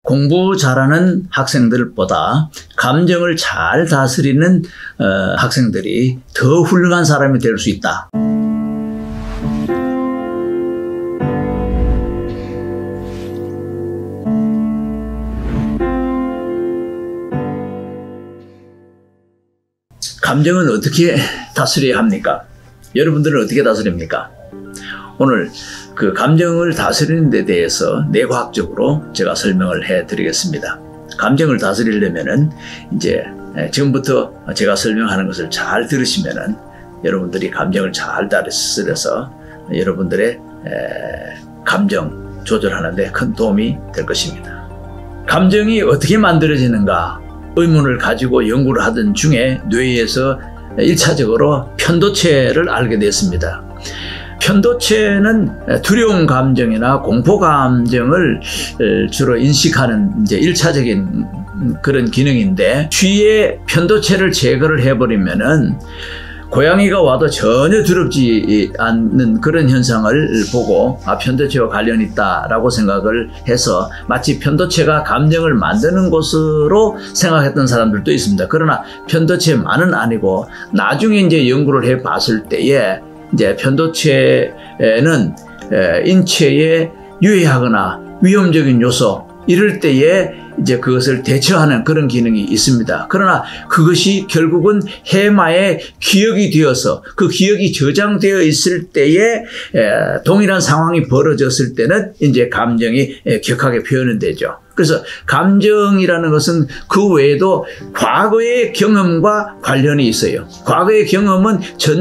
공부 잘하는 학생들보다 감정을 잘 다스리는 학생들이 더 훌륭한 사람이 될 수 있다. 감정은 어떻게 다스려야 합니까? 여러분들은 어떻게 다스립니까? 오늘 그 감정을 다스리는 데 대해서 뇌과학적으로 제가 설명을 해 드리겠습니다. 감정을 다스리려면은 이제 지금부터 제가 설명하는 것을 잘 들으시면은 여러분들이 감정을 잘 다스려서 여러분들의 감정 조절하는 데 큰 도움이 될 것입니다. 감정이 어떻게 만들어지는가 의문을 가지고 연구를 하던 중에 뇌에서 1차적으로 편도체를 알게 됐습니다. 편도체는 두려움 감정이나 공포 감정을 주로 인식하는 이제 1차적인 그런 기능인데, 뒤에 편도체를 제거를 해버리면은 고양이가 와도 전혀 두렵지 않는 그런 현상을 보고 편도체와 관련이 있다라고 생각을 해서 마치 편도체가 감정을 만드는 곳으로 생각했던 사람들도 있습니다. 그러나 편도체만은 아니고 나중에 이제 연구를 해 봤을 때에 이제 편도체는 인체에 유해하거나 위험적인 요소 이럴 때에 이제 그것을 대처하는 그런 기능이 있습니다. 그러나 그것이 결국은 해마에 기억이 되어서 그 기억이 저장되어 있을 때에 동일한 상황이 벌어졌을 때는 이제 감정이 격하게 표현이 되죠. 그래서 감정이라는 것은 그 외에도 과거의 경험과 관련이 있어요. 과거의 경험은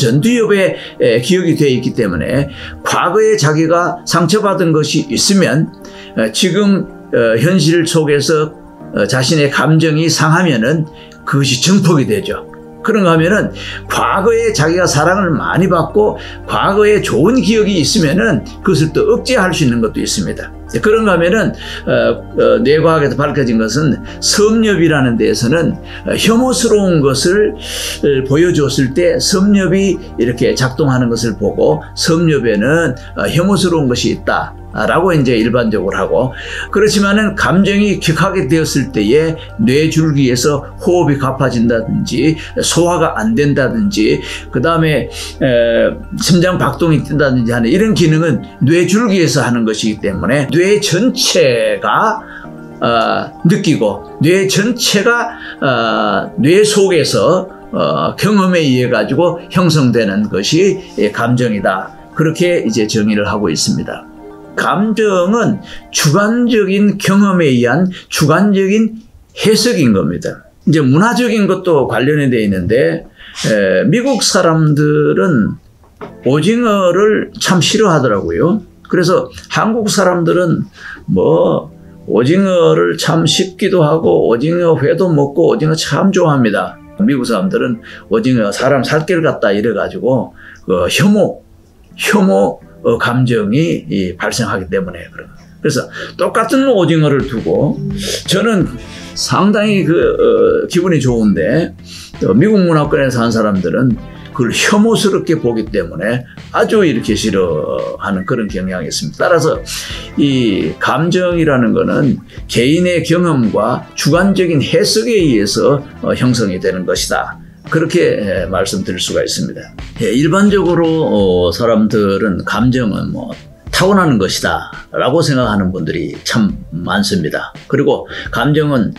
전두엽에 기억이 되어 있기 때문에 과거에 자기가 상처받은 것이 있으면 지금 현실 속에서 자신의 감정이 상하면은 그것이 증폭이 되죠. 그런가 하면은 과거에 자기가 사랑을 많이 받고 과거에 좋은 기억이 있으면은 그것을 또 억제할 수 있는 것도 있습니다. 그런가 하면은 뇌과학에서 밝혀진 것은 섭렵이라는 데에서는 혐오스러운 것을 보여줬을 때 섭렵이 이렇게 작동하는 것을 보고 섭렵에는 혐오스러운 것이 있다 라고 이제 일반적으로 하고, 그렇지만은 감정이 격하게 되었을 때에 뇌줄기에서 호흡이 가빠진다든지 소화가 안 된다든지 그 다음에 심장 박동이 뛴다든지 하는 이런 기능은 뇌줄기에서 하는 것이기 때문에 뇌 전체가 느끼고 뇌 전체가 뇌 속에서 경험에 의해 가지고 형성되는 것이 감정이다. 그렇게 이제 정의를 하고 있습니다. 감정은 주관적인 경험에 의한 주관적인 해석인 겁니다. 이제 문화적인 것도 관련이 되어 있는데 미국 사람들은 오징어를 참 싫어하더라고요. 그래서 한국 사람들은 뭐 오징어를 참 씹기도 하고 오징어 회도 먹고 오징어 참 좋아합니다. 미국 사람들은 오징어 사람 살길 같다 이래가지고 혐오 감정이 발생하기 때문에 그런. 그래서 똑같은 오징어를 두고 저는 상당히 기분이 좋은데 미국 문화권에 사는 사람들은 그걸 혐오스럽게 보기 때문에 아주 이렇게 싫어하는 그런 경향이 있습니다. 따라서 이 감정이라는 것은 개인의 경험과 주관적인 해석에 의해서 형성이 되는 것이다. 그렇게 말씀드릴 수가 있습니다. 일반적으로 사람들은 감정은 뭐 타고나는 것이다 라고 생각하는 분들이 참 많습니다. 그리고 감정은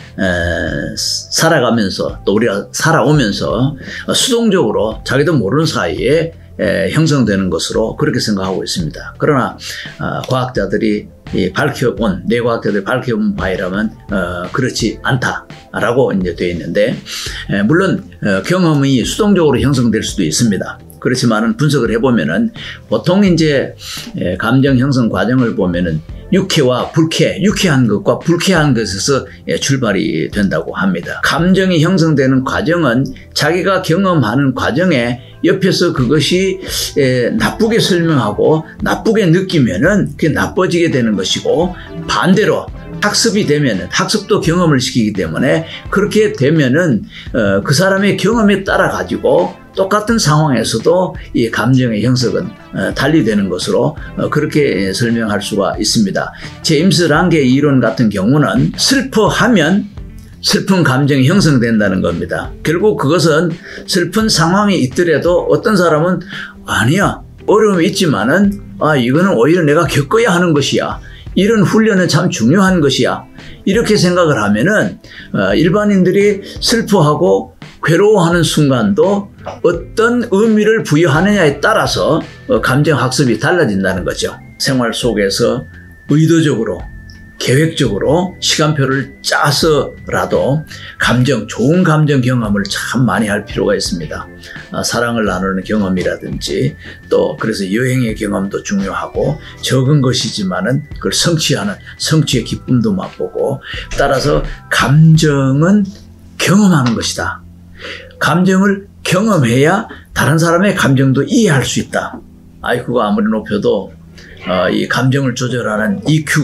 살아가면서 또 우리가 살아오면서 수동적으로 자기도 모르는 사이에 형성되는 것으로 그렇게 생각하고 있습니다. 그러나 과학자들이 밝혀본, 뇌과학자들이 밝혀본 바이라면 그렇지 않다라고 이제 되어 있는데, 물론 경험이 수동적으로 형성될 수도 있습니다. 그렇지만은 분석을 해보면은 보통 이제 감정 형성 과정을 보면은 유쾌와 불쾌, 유쾌한 것과 불쾌한 것에서 출발이 된다고 합니다. 감정이 형성되는 과정은 자기가 경험하는 과정에 옆에서 그것이 나쁘게 설명하고 나쁘게 느끼면은 그게 나빠지게 되는 것이고, 반대로 학습이 되면은 학습도 경험을 시키기 때문에 그렇게 되면은 그 사람의 경험에 따라 가지고 똑같은 상황에서도 이 감정의 형성은 달리 되는 것으로 그렇게 설명할 수가 있습니다. 제임스 랑게 이론 같은 경우는 슬퍼하면 슬픈 감정이 형성된다는 겁니다. 결국 그것은 슬픈 상황이 있더라도 어떤 사람은 아니야, 어려움이 있지만은 이거는 오히려 내가 겪어야 하는 것이야. 이런 훈련은 참 중요한 것이야. 이렇게 생각을 하면은 일반인들이 슬퍼하고 괴로워하는 순간도 어떤 의미를 부여하느냐에 따라서 감정 학습이 달라진다는 거죠. 생활 속에서 의도적으로 계획적으로 시간표를 짜서라도 좋은 감정 경험을 참 많이 할 필요가 있습니다. 사랑을 나누는 경험이라든지 또 그래서 여행의 경험도 중요하고 적은 것이지만은 그걸 성취하는 성취의 기쁨도 맛보고 따라서 감정은 경험하는 것이다. 감정을 경험해야 다른 사람의 감정도 이해할 수 있다. IQ가 아무리 높여도 이 감정을 조절하는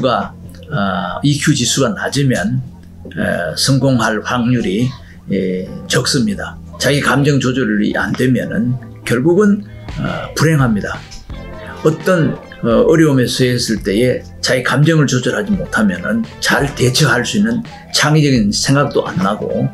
EQ 지수가 낮으면 성공할 확률이 적습니다. 자기 감정 조절이 안 되면은 결국은 불행합니다. 어떤 어려움에 처했을 때에 자기 감정을 조절하지 못하면은 잘 대처할 수 있는 창의적인 생각도 안 나고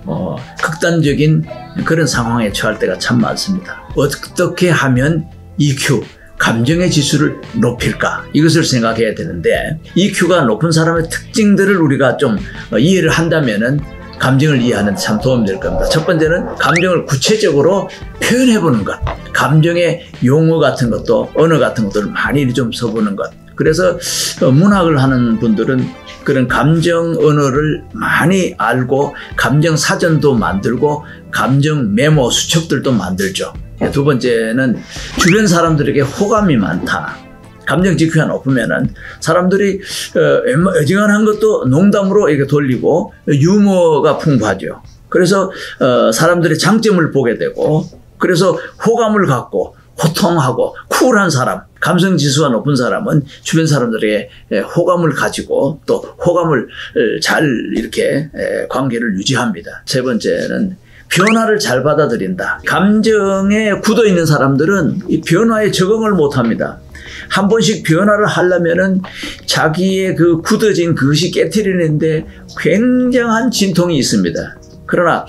극단적인 그런 상황에 처할 때가 참 많습니다. 어떻게 하면 EQ 감정의 지수를 높일까? 이것을 생각해야 되는데 EQ가 높은 사람의 특징들을 우리가 좀 이해를 한다면은 감정을 이해하는 데 참 도움이 될 겁니다. 첫 번째는 감정을 구체적으로 표현해보는 것. 감정의 용어 같은 것도 언어 같은 것들을 많이 좀 써보는 것. 그래서 문학을 하는 분들은 그런 감정 언어를 많이 알고 감정 사전도 만들고 감정 메모 수첩들도 만들죠. 두 번째는 주변 사람들에게 호감이 많다. 감정 지표가 높으면은 사람들이 어지간한 것도 농담으로 이렇게 돌리고 유머가 풍부하죠. 그래서 사람들의 장점을 보게 되고 그래서 호감을 갖고 호통하고 쿨한 사람, 감성 지수가 높은 사람은 주변 사람들에게 호감을 가지고 또 호감을 잘 이렇게 관계를 유지합니다. 세 번째는 변화를 잘 받아들인다. 감정에 굳어 있는 사람들은 이 변화에 적응을 못합니다. 한 번씩 변화를 하려면은 자기의 그 굳어진 그것이 깨트리는데 굉장한 진통이 있습니다. 그러나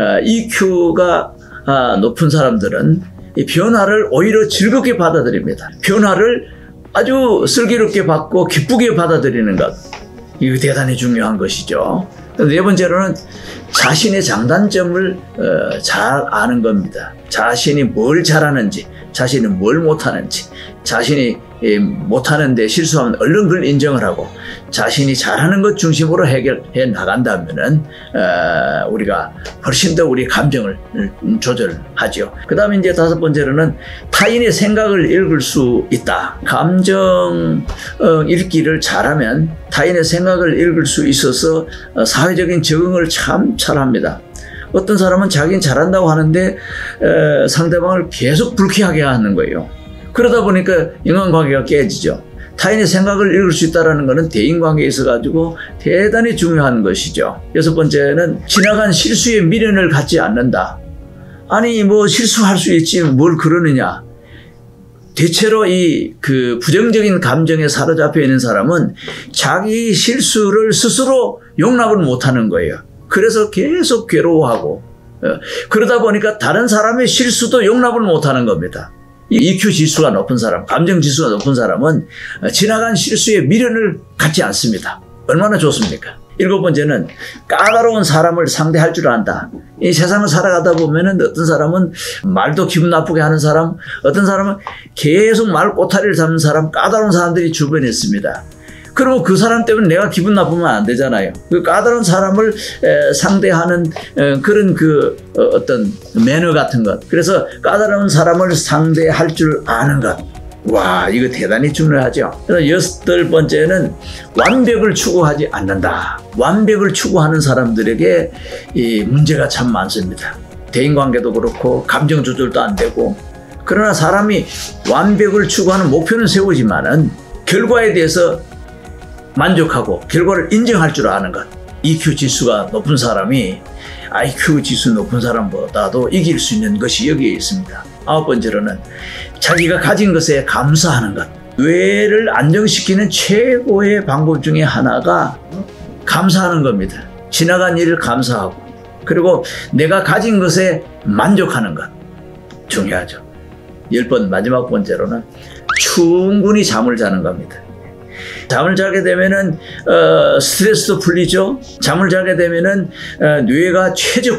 EQ가 높은 사람들은 이 변화를 오히려 즐겁게 받아들입니다. 변화를 아주 슬기롭게 받고 기쁘게 받아들이는 것. 이거 대단히 중요한 것이죠. 네 번째로는 자신의 장단점을 잘 아는 겁니다. 자신이 뭘 잘하는지, 자신이 뭘 못하는지, 자신이 못하는데 실수하면 얼른 그걸 인정을 하고 자신이 잘하는 것 중심으로 해결해 나간다면은 우리가 훨씬 더 우리 감정을 조절하죠. 그 다음에 이제 다섯 번째로는 타인의 생각을 읽을 수 있다. 감정 읽기를 잘하면 타인의 생각을 읽을 수 있어서 사회적인 적응을 참 잘합니다. 어떤 사람은 자기는 잘한다고 하는데 상대방을 계속 불쾌하게 하는 거예요. 그러다 보니까 인간관계가 깨지죠. 타인의 생각을 읽을 수 있다는 것은 대인관계에 있어가지고 대단히 중요한 것이죠. 여섯 번째는 지나간 실수에 미련을 갖지 않는다. 아니 뭐 실수할 수 있지 뭘 그러느냐. 대체로 이 부정적인 감정에 사로잡혀 있는 사람은 자기 실수를 스스로 용납을 못하는 거예요. 그래서 계속 괴로워하고 그러다 보니까 다른 사람의 실수도 용납을 못하는 겁니다. EQ 지수가 높은 사람, 감정 지수가 높은 사람은 지나간 실수에 미련을 갖지 않습니다. 얼마나 좋습니까? 일곱 번째는 까다로운 사람을 상대할 줄 안다. 이 세상을 살아가다 보면은 어떤 사람은 말도 기분 나쁘게 하는 사람, 어떤 사람은 계속 말 꼬타리를 잡는 사람, 까다로운 사람들이 주변에 있습니다. 그러면 그 사람 때문에 내가 기분 나쁘면 안 되잖아요. 그 까다로운 사람을 상대하는 그런 어떤 매너 같은 것. 그래서 까다로운 사람을 상대할 줄 아는 것. 와, 이거 대단히 중요하죠. 그래서 여덟 번째는 완벽을 추구하지 않는다. 완벽을 추구하는 사람들에게 이 문제가 참 많습니다. 대인관계도 그렇고 감정 조절도 안 되고. 그러나 사람이 완벽을 추구하는 목표는 세우지만은 결과에 대해서 만족하고 결과를 인정할 줄 아는 것. EQ 지수가 높은 사람이 IQ 지수 높은 사람보다도 이길 수 있는 것이 여기에 있습니다. 9번째로는 자기가 가진 것에 감사하는 것. 뇌를 안정시키는 최고의 방법 중에 하나가 감사하는 겁니다. 지나간 일을 감사하고, 그리고 내가 가진 것에 만족하는 것. 중요하죠. 10번 마지막 번째로는 충분히 잠을 자는 겁니다. 잠을 자게 되면은 스트레스도 풀리죠. 잠을 자게 되면은 뇌가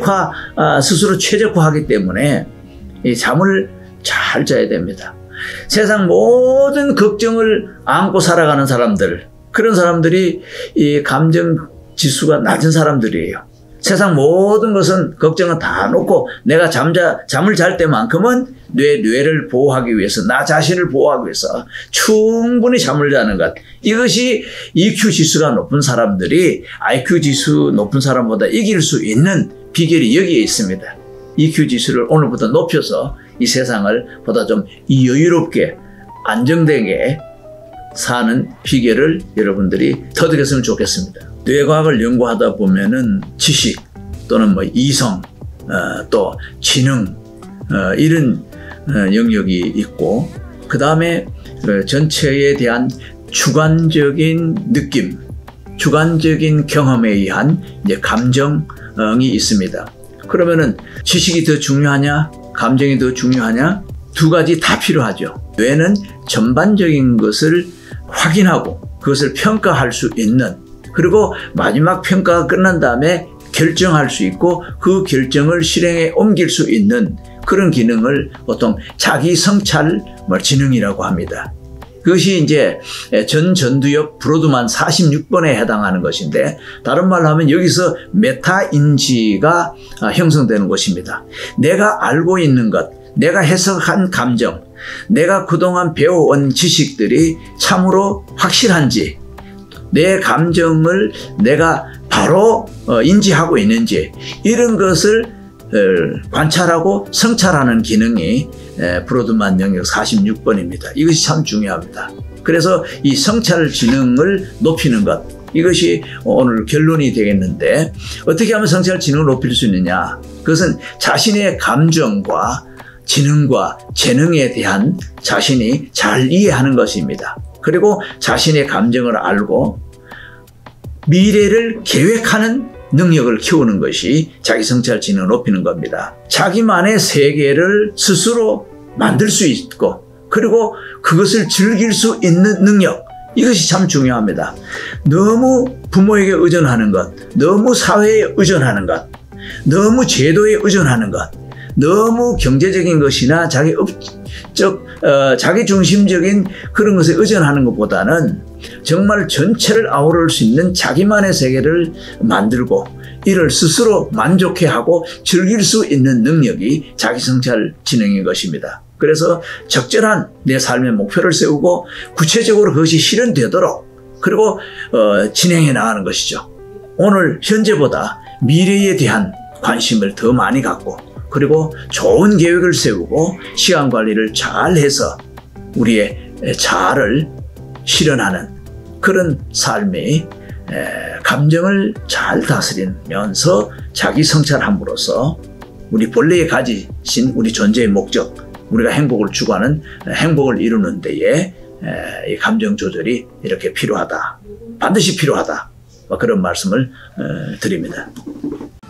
스스로 최적화하기 때문에 이 잠을 잘 자야 됩니다. 세상 모든 걱정을 안고 살아가는 사람들, 그런 사람들이 이 감정 지수가 낮은 사람들이에요. 세상 모든 것은 걱정은 다 놓고 내가 잠을 잘 때만큼은 뇌를 보호하기 위해서, 나 자신을 보호하기 위해서 충분히 잠을 자는 것. 이것이 EQ 지수가 높은 사람들이 IQ 지수 높은 사람보다 이길 수 있는 비결이 여기에 있습니다. EQ 지수를 오늘부터 높여서 이 세상을 보다 좀 여유롭게 안정되게 사는 비결을 여러분들이 터득했으면 좋겠습니다. 뇌과학을 연구하다 보면은 지식 또는 이성, 또 지능, 이런 영역이 있고, 그 다음에 전체에 대한 주관적인 느낌, 주관적인 경험에 의한 이제 감정이 있습니다. 그러면은 지식이 더 중요하냐, 감정이 더 중요하냐? 두 가지 다 필요하죠. 뇌는 전반적인 것을 확인하고 그것을 평가할 수 있는, 그리고 마지막 평가가 끝난 다음에 결정할 수 있고 그 결정을 실행에 옮길 수 있는 그런 기능을 보통 자기 성찰 지능이라고 합니다. 그것이 이제 전두엽 브로드만 46번에 해당하는 것인데, 다른 말로 하면 여기서 메타인지가 형성되는 것입니다. 내가 알고 있는 것, 내가 해석한 감정, 내가 그동안 배워온 지식들이 참으로 확실한지, 내 감정을 내가 바로 인지하고 있는지, 이런 것을 관찰하고 성찰하는 기능이 브로드만 영역 46번입니다. 이것이 참 중요합니다. 그래서 이 성찰 지능을 높이는 것, 이것이 오늘 결론이 되겠는데, 어떻게 하면 성찰 지능을 높일 수 있느냐? 그것은 자신의 감정과 지능과 재능에 대한 자신이 잘 이해하는 것입니다. 그리고 자신의 감정을 알고 미래를 계획하는 능력을 키우는 것이 자기 성찰 지능을 높이는 겁니다. 자기만의 세계를 스스로 만들 수 있고, 그리고 그것을 즐길 수 있는 능력, 이것이 참 중요합니다. 너무 부모에게 의존하는 것, 너무 사회에 의존하는 것, 너무 제도에 의존하는 것, 너무 경제적인 것이나 자기 중심적인 그런 것에 의존하는 것보다는 정말 전체를 아우를 수 있는 자기만의 세계를 만들고 이를 스스로 만족해하고 즐길 수 있는 능력이 자기성찰 지능인 것입니다. 그래서 적절한 내 삶의 목표를 세우고 구체적으로 그것이 실현되도록, 그리고 진행해 나가는 것이죠. 오늘 현재보다 미래에 대한 관심을 더 많이 갖고, 그리고 좋은 계획을 세우고 시간 관리를 잘 해서 우리의 자아를 실현하는 그런 삶이, 감정을 잘 다스리면서 자기 성찰함으로써 우리 본래에 가지신 우리 존재의 목적, 우리가 행복을 추구하는 행복을 이루는 데에 이 감정 조절이 이렇게 필요하다, 반드시 필요하다, 그런 말씀을 드립니다.